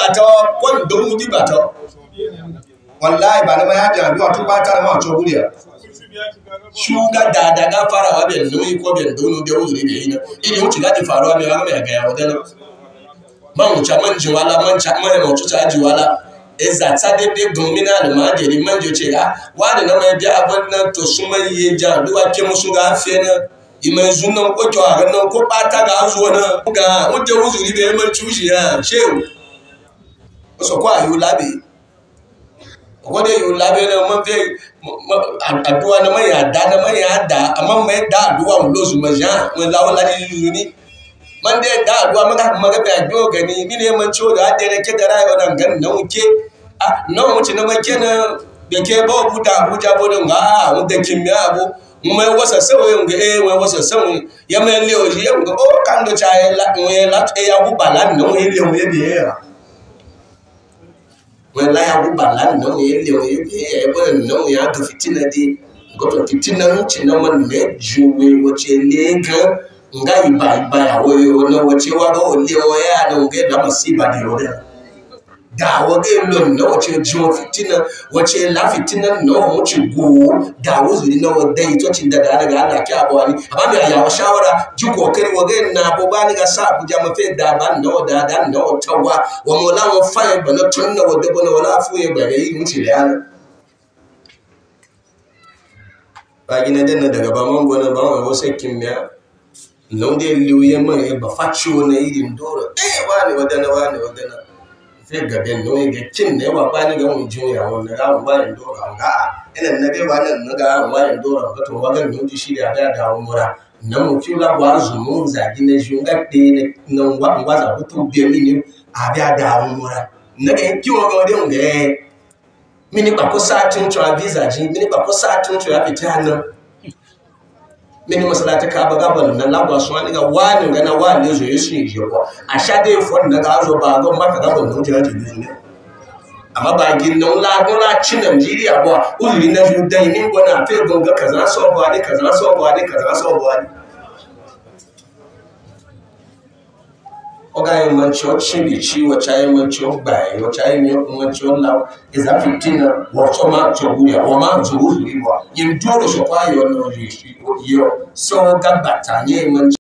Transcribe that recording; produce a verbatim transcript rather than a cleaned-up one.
bato kon don di bato wallahi ba na ma ya da duwa to ba ta ma to guriya shuga da da ga fara wa ben no ko ben dono da wuri da ina idan wuce ga di faruwa me ga me ga ya wadana man cha man ji wala man cha man mo tuta ji wala eza tsade de gomina da ma de man jo ce ga wani na mai biya abun nan to su mai ye ja duwa ke musu ga fe na iman zunan ko to a nan ko bata ga zuwa na ga wanda wuzuri be man tushi ya shehu so kwa yu labe ko de yu labe na man fe addu'a na mai ya da na mai ya da amma mai da addu'a mun lozu maja mun lawo ladi yuni man de da addu'a maka maka ba do gani ni ne man ciwo da da ke da rayuwa nan gan nan ke ah nan wuce na make na da ke ba buta Abuja bodin ga mun da kimya abu mai wasa sawo ga eh mai wasa sawo ya mai lewo ji ya ga o kan do cha la mu la ya bu balan nan ye lewo ye bi ya mai la ya bu balan nan ye lewo ye bi ya bo nan ya ga fitina di go to fitina ci na man ne juwe wace le ga ngai ba ba ya wo na wace wa ga ole wa ya na ga da masiba di ro da wa ga lon na wace jiwo fitina wace la fitina no mu ci go da wuzuri na wa dai to cin da da ga Allah ki abawani amma me ya wa shawara ji kokari wa ga na bo ba ni ga sa Abuja ma fe da ban no da da no tawa wa mola wa fa ba na tunna wa da bona wala fu ya ba yi mu ci da yana ba gina danna daga ba man gona ba wa wasu kimmiya non de liuye man e ba faccio na irin doro eh wani wadana wani wadana fe ga ben no ge kin ne wa ba ni ga mun juya wannan ga mun ba ni doro ga ina na be wannan na ga mun ba ni doro ga to wa ga mun ji shi da da da umura na mu fi la wa zu mun za gi ne junga de ne nan wa wa za butu be mi ni a da da umura na ga ki wa ga de mun ga mini ba ko sa tun to visa ji mini ba ko sa tun to ya fita nan mini masalata ka ba gaban nan lagwa su wani ga wani ga na wani zo yesu ne je ko a sha dai fon na ga zo ba ga maka gaban nan jira ji ne amma ba gin nan la go la cin Nigeria ba uzuri na ju dai ni gona fe gonga kaza so ba ne kaza so ba ne kaza so ba ne oga yin man cho chibi chi wa chai man cho bai wa chai mi man cho la iza fitina wa cho ma cho buya wa ma zo uzuri ba yin dole so kwa yo no ji yo so ga batanye man